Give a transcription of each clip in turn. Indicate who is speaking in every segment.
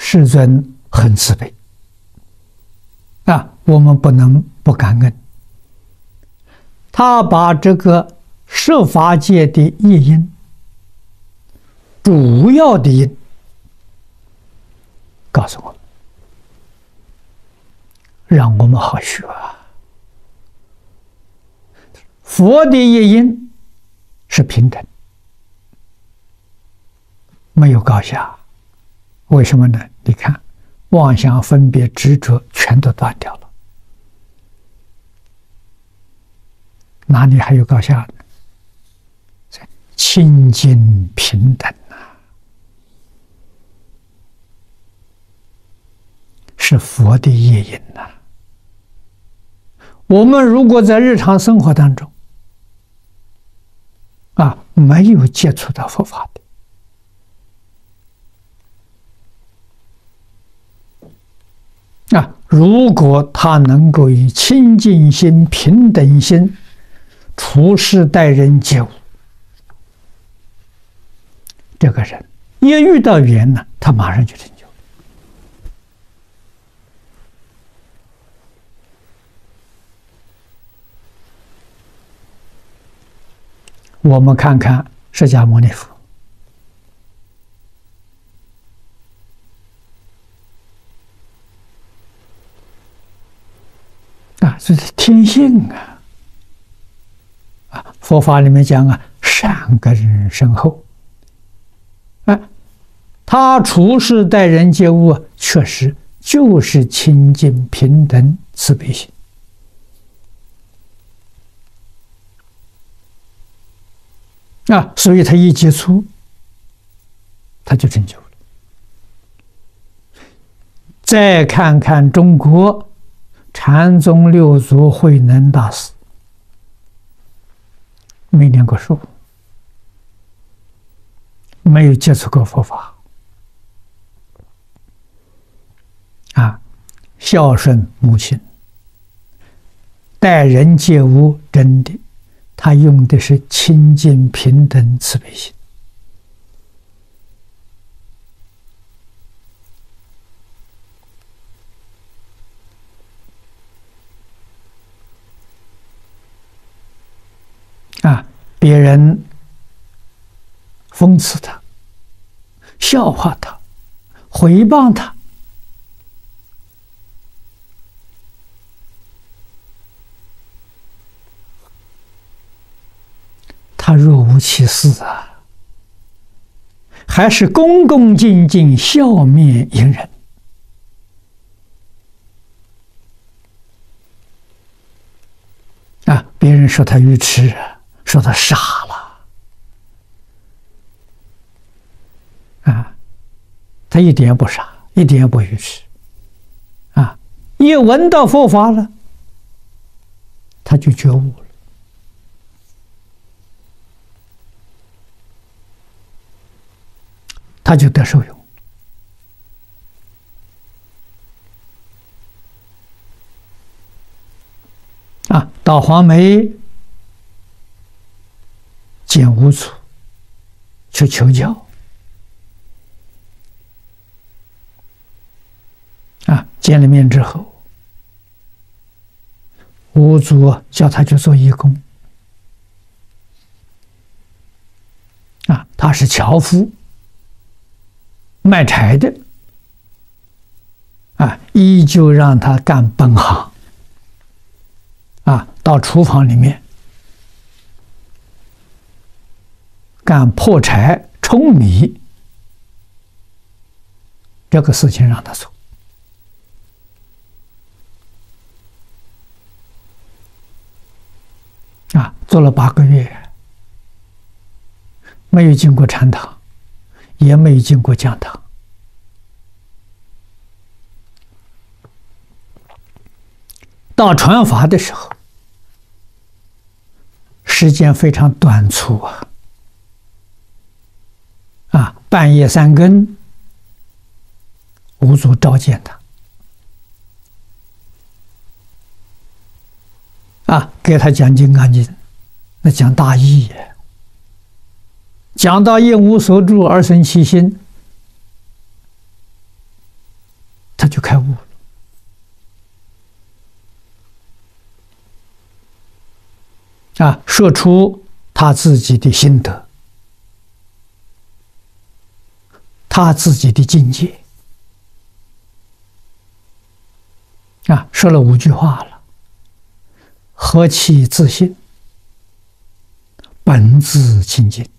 Speaker 1: 世尊很慈悲啊，我们不能不感恩。他把这个十法界的业因，主要的因告诉我们，让我们好学啊。佛的业因是平等，没有高下。为什么呢？你看，妄想、分别、执着全都断掉了，哪里还有高下呢？清净平等啊，是佛的业因呐。我们如果在日常生活当中没有接触到佛法的如果他能够以清净心、平等心处事待人接物，这个人一遇到缘呢，他马上就成就。我们看看释迦牟尼佛这是天性佛法里面讲善根深厚他处事待人接物确实就是清净平等慈悲心所以他一接触他就成就了。再看看中国禅宗六祖慧能大师，没念过书，没有接触过佛法孝顺母亲，待人接物，真的他用的是清净平等慈悲心别人讽刺他、笑话他、诽谤他，他若无其事还是恭恭敬敬笑面迎人别人说他愚痴说他傻了他一点也不傻，一点也不愚痴一闻到佛法了，他就觉悟了。他就得受用到黄梅见五祖去求教见了面之后，五祖叫他去做义工他是樵夫卖柴的依旧让他干本行到厨房里面干破柴舂米这个事情让他做做了8个月，没有进过禅堂，也没有进过讲堂。到传法的时候，时间非常短促半夜3更，五祖召见他，给他讲《金刚经》，那讲大义，讲到一无所住而生其心， 他就开悟了。说出他自己的心得，他自己的境界。说了5句话了：何其自信，本自清净；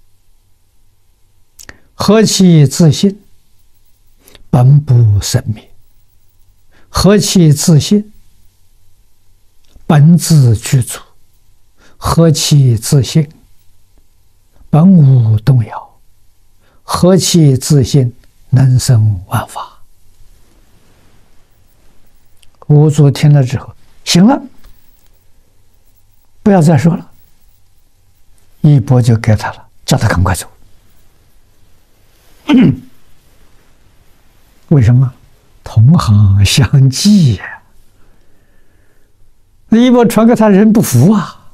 Speaker 1: 何其自信，本不生灭；何其自信，本自具足；何其自信，本无动摇；何其自信，能生万法。五祖听了之后，行了，不要再说了，一钵就给他了，叫他赶快走。为什么？同行相忌呀！那一钵传给他，人不服啊！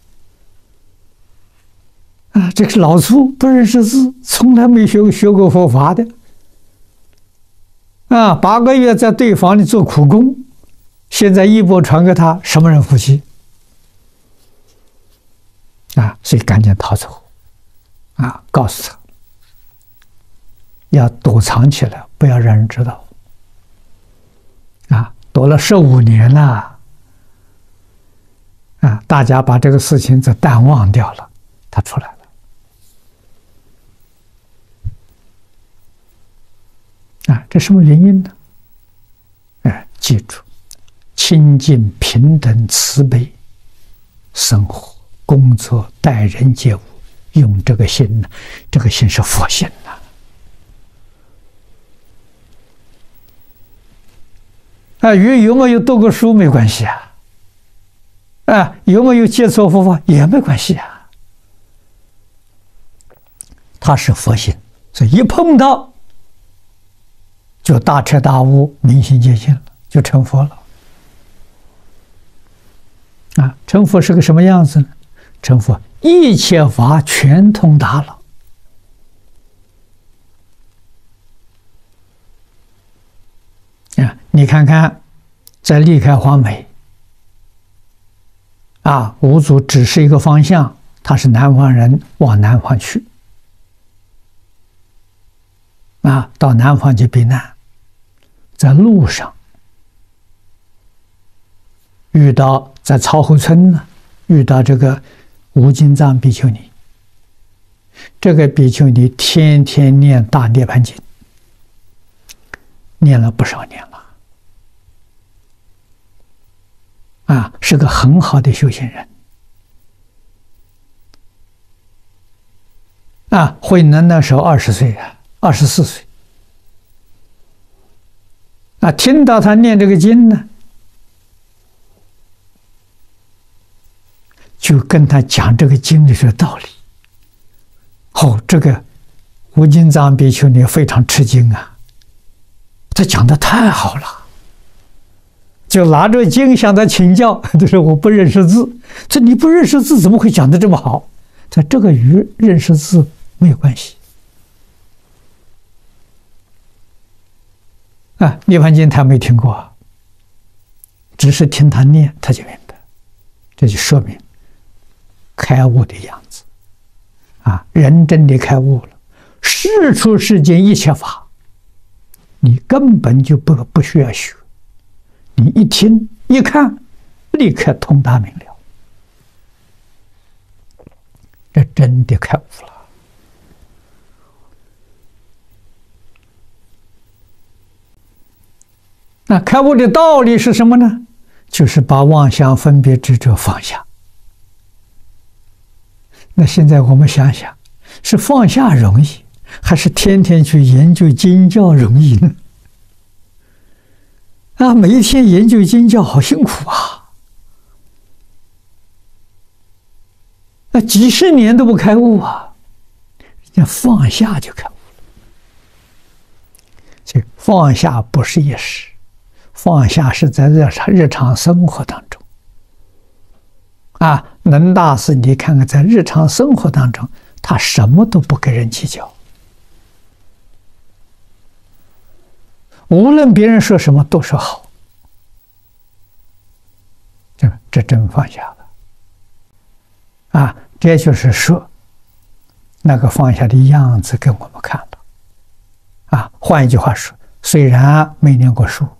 Speaker 1: 这个老粗不认识字，从来没学过佛法的，8个月在对方里做苦工。现在一钵传给他，什么人服气？所以赶紧逃走，告诉他要躲藏起来，不要让人知道。躲了15年了，大家把这个事情就淡忘掉了，他出来了。这什么原因呢？记住。清净平等慈悲生活工作待人接物，用这个心呢，这个心是佛心与有没有读过书没关系有没有接触佛法也没关系他是佛心，所以一碰到就大彻大悟，明心见性了，就成佛了。成佛是个什么样子呢？成佛一切法全通达了。你看看，在离开黄梅，五祖只是一个方向，他是南方人，往南方去，到南方去避难，在路上遇到。在曹侯村呢，遇到这个无尽藏比丘尼。这个比丘尼天天念大涅槃经，念了不少年了，是个很好的修行人。慧能那时候20岁24岁。听到他念这个经呢，就跟他讲这个经里的道理。这个无尽藏比丘尼非常吃惊他讲的太好了，就拿着经向他请教。他说我不认识字。这你不认识字怎么会讲的这么好？这个与认识字没有关系。涅槃经他没听过，只是听他念他就明白。这就说明开悟的样子人真的开悟了，世出世间一切法，你根本就不需要学，你一听一看，立刻通达明了，这真的开悟了。那开悟的道理是什么呢？就是把妄想分别执着放下。那现在我们想想，是放下容易，还是天天去研究经教容易呢？每一天研究经教好辛苦几十年都不开悟人家放下就开悟了。所以放下不是一时，放下是在日常生活当中能大师你看看，在日常生活当中他什么都不跟人计较。 无论别人说什么都是好，这真放下了啊！这就是说，那个放下的样子给我们看了啊。换一句话说，虽然没念过书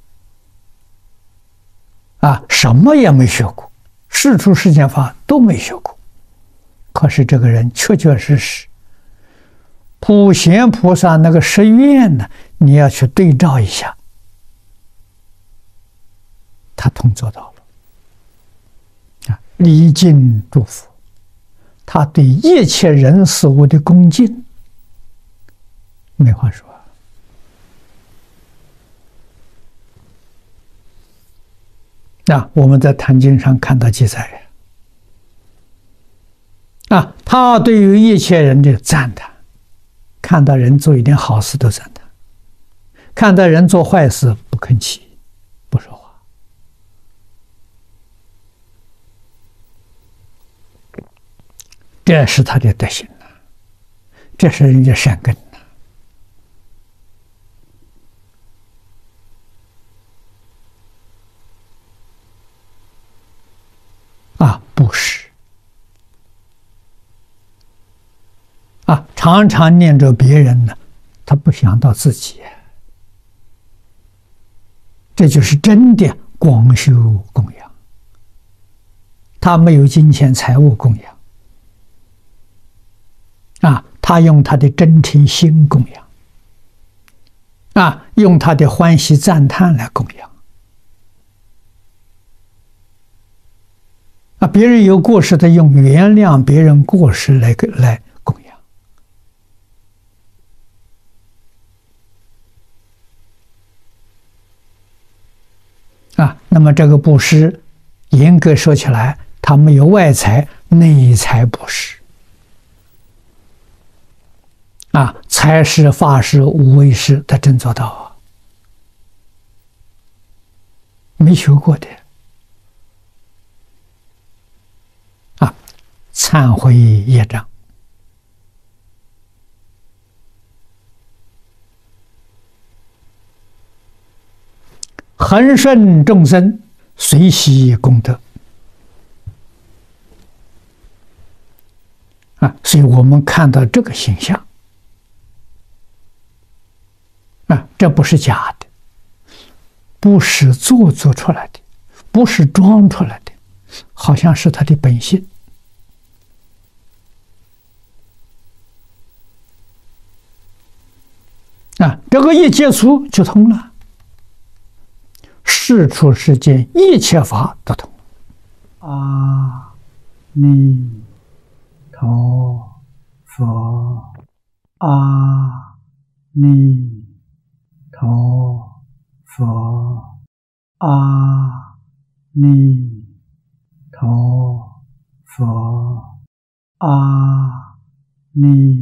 Speaker 1: 啊，什么也没学过，世出世间法都没学过，可是这个人确确实实，普贤菩萨那个誓愿呢，你要去对照一下，他通做到了啊！礼敬诸佛，他对一切人事物的恭敬，没话说啊！我们在《坛经》上看到记载啊，他对于一切人的赞叹，看到人做一点好事都赞叹，看到人做坏事不吭气，不说话。这是他的德行呐，这是人家善根呐。啊，布施啊，常常念着别人呢，他不想到自己，这就是真的广修供养。他没有金钱财物供养啊，他用他的真诚心供养啊，用他的欢喜赞叹来供养啊。别人有过失，他用原谅别人过失来供养啊。那么这个布施，严格说起来，他没有外财，内财布施啊，财施、法施、无为施，他真做到啊，没学过的啊，忏悔业障，恒顺众生，随喜功德啊，所以我们看到这个形象啊，这不是假的，不是做出来的，不是装出来的，好像是他的本性啊。这个一接触就通了，世出世间一切法都通。阿弥陀佛，阿弥陀佛，阿弥陀佛，阿弥